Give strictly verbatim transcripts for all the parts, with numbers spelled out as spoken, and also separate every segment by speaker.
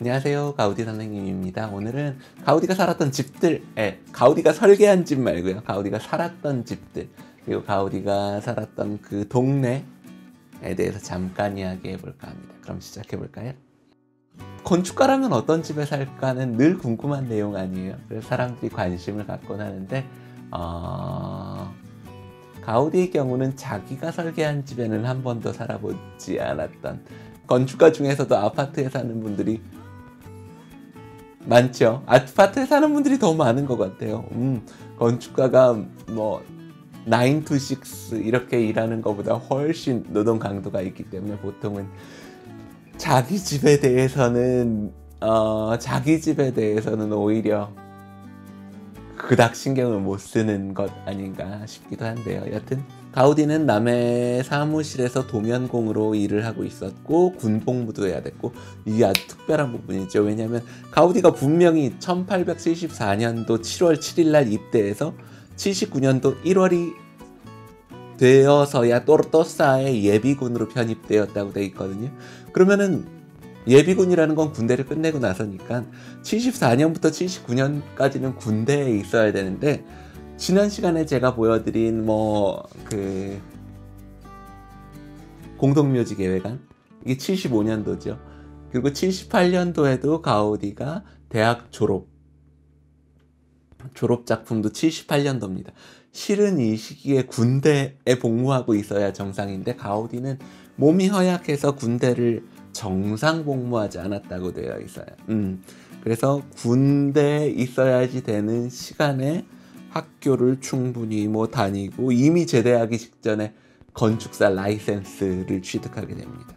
Speaker 1: 안녕하세요, 가우디 선생님입니다. 오늘은 가우디가 살았던 집들, 에, 가우디가 설계한 집 말고요. 가우디가 살았던 집들, 그리고 가우디가 살았던 그 동네에 대해서 잠깐 이야기해 볼까 합니다. 그럼 시작해 볼까요? 건축가라면 어떤 집에 살까는 늘 궁금한 내용 아니에요. 그래서 사람들이 관심을 갖곤 하는데 어... 가우디의 경우는 자기가 설계한 집에는 한 번도 살아보지 않았던, 건축가 중에서도 아파트에 사는 분들이 많죠. 아파트에 사는 분들이 더 많은 것 같아요. 음, 건축가가 뭐 나인 to 식스 이렇게 일하는 것보다 훨씬 노동 강도가 있기 때문에 보통은 자기 집에 대해서는 어, 자기 집에 대해서는 오히려 그닥 신경을 못 쓰는 것 아닌가 싶기도 한데요. 여튼 가우디는 남의 사무실에서 도면공으로 일을 하고 있었고 군복무도 해야 됐고, 이게 아주 특별한 부분이죠. 왜냐하면 가우디가 분명히 천팔백칠십사 년도 칠월 칠일 날 입대해서 칠십구 년도 일월이 되어서야 또르토사의 예비군으로 편입되었다고 되어 있거든요. 그러면은 예비군이라는 건 군대를 끝내고 나서니까 칠십사 년부터 칠십구 년까지는 군대에 있어야 되는데, 지난 시간에 제가 보여드린 뭐 그 공동묘지 계획안, 이게 칠십오 년도죠. 그리고 칠십팔 년도에도 가우디가 대학 졸업 졸업 작품도 칠십팔 년도입니다. 실은 이 시기에 군대에 복무하고 있어야 정상인데 가우디는 몸이 허약해서 군대를 정상 복무하지 않았다고 되어 있어요. 음, 그래서 군대에 있어야지 되는 시간에 학교를 충분히 뭐 다니고 이미 제대하기 직전에 건축사 라이센스를 취득하게 됩니다.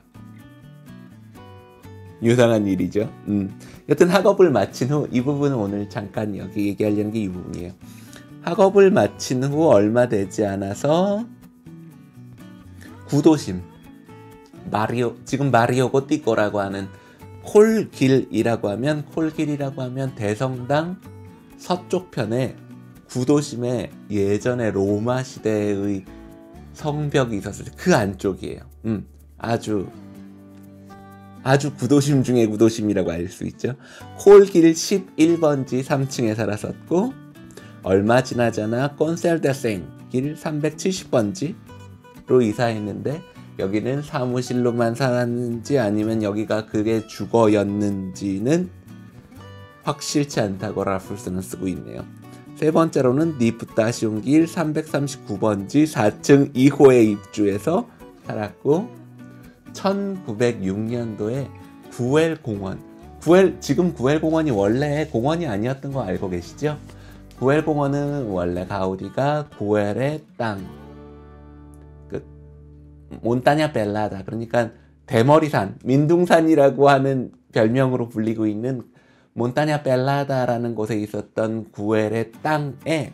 Speaker 1: 유상한 일이죠. 음. 여튼 학업을 마친 후, 이 부분은 오늘 잠깐 여기 얘기하려는 게 이 부분이에요. 학업을 마친 후 얼마 되지 않아서 구도심, 마리오, 지금 마리오 띠꼬라고 하는 콜길이라고 하면 콜길이라고 하면 대성당 서쪽 편에 구도심에 예전에 로마 시대의 성벽이 있었을 때 그 안쪽이에요. 음, 아주 아주 구도심 중에 구도심이라고 알 수 있죠. 콜길 십일 번지 삼 층에 살았었고, 얼마 지나지 않아 콘셀데생 길 삼백칠십 번지로 이사했는데, 여기는 사무실로만 살았는지 아니면 여기가 그게 주거였는지는 확실치 않다고 라풀스는 쓰고 있네요. 세 번째로는 니프타시온 길 삼백삼십구 번지 사 층 이 호에 입주해서 살았고, 천구백육 년도에 구엘 공원, 구엘, 지금 구엘 공원이 원래 공원이 아니었던 거 알고 계시죠? 구엘 공원은 원래 가우디가 구엘의 땅, 그 몬타냐 벨라다, 그러니까 대머리산, 민둥산이라고 하는 별명으로 불리고 있는 몬타냐 벨라다라는 곳에 있었던 구엘의 땅에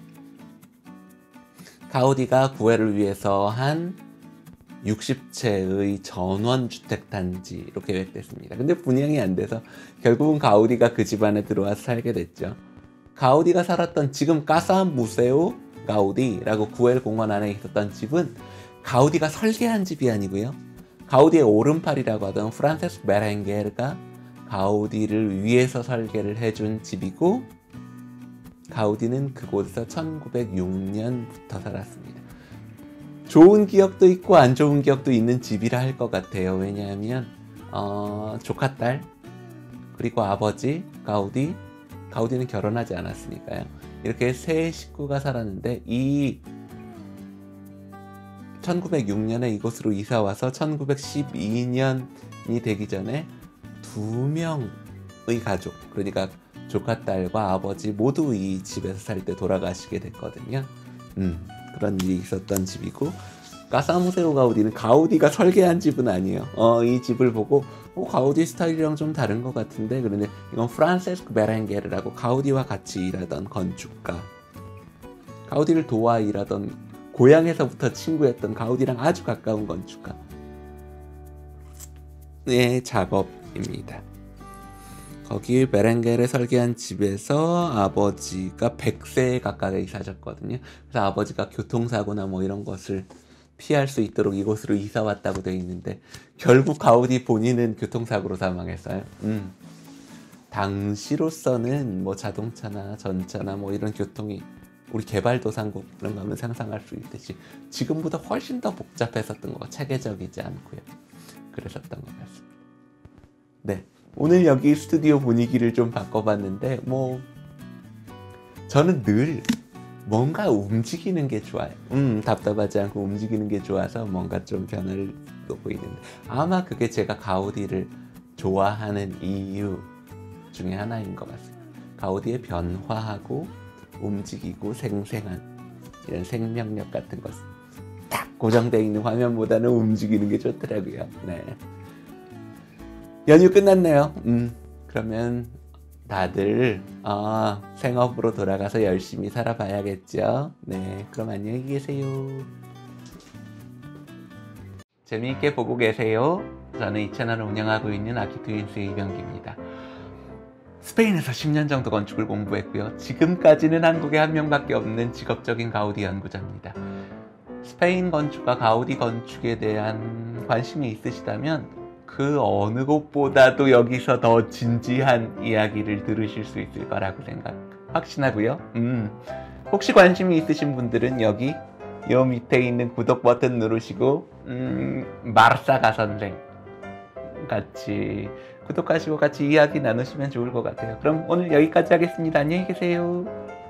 Speaker 1: 가우디가 구엘을 위해서 한 육십 채의 전원주택단지로 계획됐습니다. 근데 분양이 안 돼서 결국은 가우디가 그 집안에 들어와서 살게 됐죠. 가우디가 살았던 지금 까사 무세오 가우디라고 구엘 공원 안에 있었던 집은 가우디가 설계한 집이 아니고요. 가우디의 오른팔이라고 하던 프란세스코 베렌게르가 가우디를 위해서 설계를 해준 집이고, 가우디는 그곳에서 천구백육 년부터 살았습니다. 좋은 기억도 있고 안 좋은 기억도 있는 집이라 할 것 같아요. 왜냐하면 어, 조카딸 그리고 아버지 가우디, 가우디는 결혼하지 않았으니까요. 이렇게 세 식구가 살았는데, 이 천구백육 년에 이곳으로 이사와서 천구백십이 년이 되기 전에 두 명의 가족, 그러니까 조카딸과 아버지 모두 이 집에서 살 때 돌아가시게 됐거든요. 음, 그런 일이 있었던 집이고, 까사무세오 가우디는 가우디가 설계한 집은 아니에요. 어, 이 집을 보고 어, 가우디 스타일이랑 좀 다른 것 같은데, 그런데 이건 프란세스코 베렌게르라고 가우디와 같이 일하던 건축가, 가우디를 도와 일하던, 고향에서부터 친구였던 가우디랑 아주 가까운 건축가의 작업입니다. 거기 베렌게르 설계한 집에서 아버지가 백 세에 가까이 사셨거든요. 그래서 아버지가 교통사고나 뭐 이런 것을 피할 수 있도록 이곳으로 이사 왔다고 되어 있는데, 결국 가우디 본인은 교통사고로 사망했어요. 음. 당시로서는 뭐 자동차나 전차나 뭐 이런 교통이 우리 개발도상국 이런 거 하면 상상할 수 있듯이 지금보다 훨씬 더 복잡했었던 거, 체계적이지 않고요. 그랬었던 것 같습니다. 네, 오늘 여기 스튜디오 분위기를 좀 바꿔봤는데 뭐 저는 늘 뭔가 움직이는 게 좋아요. 음, 답답하지 않고 움직이는 게 좋아서 뭔가 좀 변화를 놓고 있는데 아마 그게 제가 가우디를 좋아하는 이유 중에 하나인 것 같습니다. 가우디의 변화하고 움직이고 생생한 이런 생명력 같은 것, 딱 고정되어 있는 화면보다는 움직이는 게 좋더라고요. 네. 연휴 끝났네요. 음, 그러면 다들 어, 생업으로 돌아가서 열심히 살아봐야겠죠. 네, 그럼 안녕히 계세요. 재미있게 보고 계세요. 저는 이 채널을 운영하고 있는 아키트윈스의 이병기입니다. 스페인에서 십 년 정도 건축을 공부했고요. 지금까지는 한국에 한 명밖에 없는 직업적인 가우디 연구자입니다. 스페인 건축과 가우디 건축에 대한 관심이 있으시다면 그 어느 곳보다도 여기서 더 진지한 이야기를 들으실 수 있을 거라고 생각 확신하고요. 음, 혹시 관심이 있으신 분들은 여기 요 밑에 있는 구독 버튼 누르시고 음, 마르사가 선생 같이 구독하시고 같이 이야기 나누시면 좋을 것 같아요. 그럼 오늘 여기까지 하겠습니다. 안녕히 계세요.